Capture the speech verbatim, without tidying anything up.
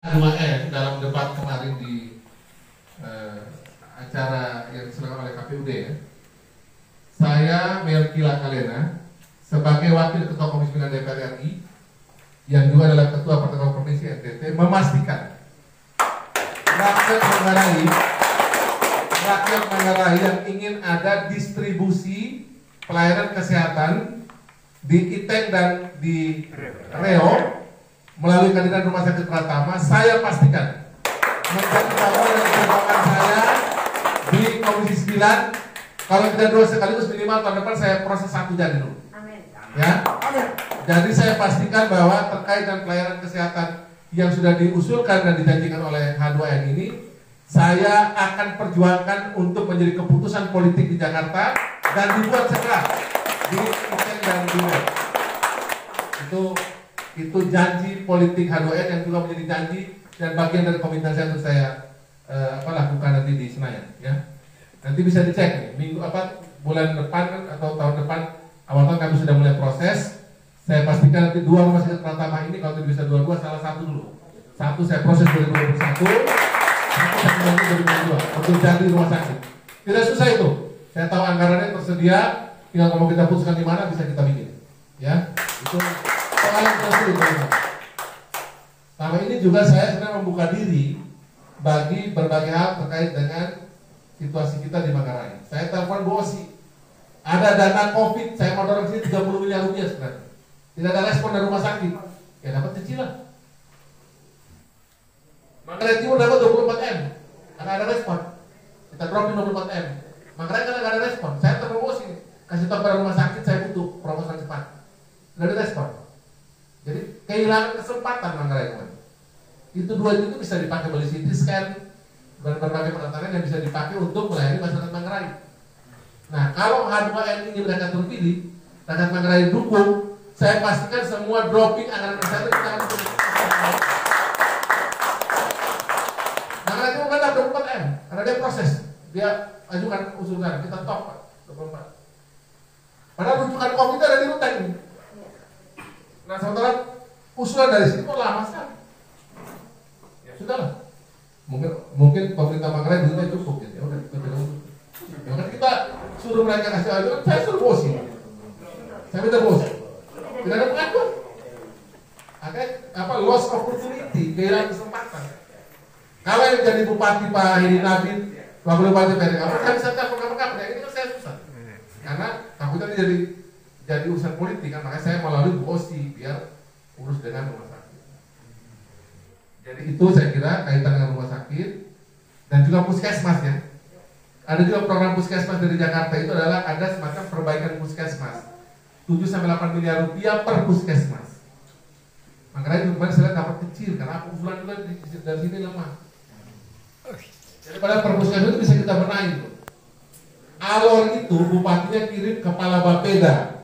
dua M dalam debat kemarin di eh, acara yang diselenggarakan oleh K P U D ya. Saya Melki Lakalena sebagai Wakil Ketua Komisi sembilan D P R R I yang juga adalah Ketua Pertemuan Provinsi N T T memastikan rakyat Manggarai rakyat Manggarai yang ingin ada distribusi pelayanan kesehatan di Iten dan di Reo melalui kehadiran Rumah Sakit Pratama, saya pastikan menjadi bagian dari perjuangan saya di Komisi sembilan. Kalau tidak dua sekaligus, minimal tahun depan saya proses satu jadi dulu. Amin. Ya. Amin. Jadi saya pastikan bahwa terkait dengan pelayanan kesehatan yang sudah diusulkan dan dijanjikan oleh H dua N ini, saya akan perjuangkan untuk menjadi keputusan politik di Jakarta dan dibuat segera di Iten dan di Reo. Itu itu janji politik H dua N yang juga menjadi janji dan bagian dari komitmen saya untuk saya eh, apa lakukan nanti di Senayan ya. Nanti bisa dicek nih minggu apa bulan depan atau tahun depan awal tahun kami sudah mulai proses. Saya pastikan nanti dua rumah sakit Pratama ini kalau bisa dua-dua salah satu dulu. Satu saya proses dua ribu dua puluh satu, satu saya kembali dua ribu dua puluh dua untuk jadi rumah sakit. Tidak susah itu. Saya tahu anggarannya tersedia, tinggal kalau kita putuskan di mana bisa kita bikin. Ya, itu soal yang sulit. Sama ini juga saya sedang membuka diri bagi berbagai hal terkait dengan situasi kita di Manggarai. Saya telepon Bu Osi, ada dana COVID, saya mau dorong sini tiga puluh miliar rupiah sebenarnya. Tidak ada respon dari rumah sakit, ya dapat cicilan. Manggarai Timur dapat dua puluh empat M, karena ada respon. Kita dropin dua puluh empat M. Manggarai karena nggak ada respon, saya telepon Bu Osi, kasih tahu pada rumah sakit saya butuh proposal cepat. Nggak ada respon. Jadi kehilangan kesempatan Manggarai teman. Itu dua itu bisa dipakai beli C T scan dan berbagai peralatan yang bisa dipakai untuk melayani masyarakat Manggarai. Nah, kalau H dua N ini mereka terpilih, rakyat Manggarai dukung, saya pastikan semua dropping anggaran kesehatan kita akan dukung. Manggarai itu kan dua puluh empat M, karena dia proses, dia ajukan usulan, kita top dua puluh empat. Padahal rujukan COVID ada di Ruteng ini. Nah, sementara usulan dari sini kok lama sekali. Ya sudahlah. Mungkin mungkin pemerintah Manggarai duitnya cukup gitu. Ya udah kita bilang. Ya kan kita suruh mereka kasih ajuan, saya suruh bosi. Saya minta bosi. Tidak ada pengakuan. Ada apa loss opportunity, kehilangan kesempatan. Kalau yang jadi bupati Pak Hedi Nabin, wakil bupati P R I, apa bisa telepon kapan-kapan? Ya ini kan saya susah. Karena takutnya jadi jadi urusan politik kan, makanya saya melalui Bu Osi biar urus dengan rumah sakit. Jadi itu saya kira kaitan dengan rumah sakit dan juga puskesmas ya. Ada juga program puskesmas dari Jakarta itu adalah ada semacam perbaikan puskesmas tujuh sampai delapan miliar rupiah per puskesmas. Makanya kemarin saya dapat kecil karena aku usulan juga dari sini lemah. Jadi pada per puskesmas itu bisa kita benahi. Alor itu bupatinya kirim kepala Bapeda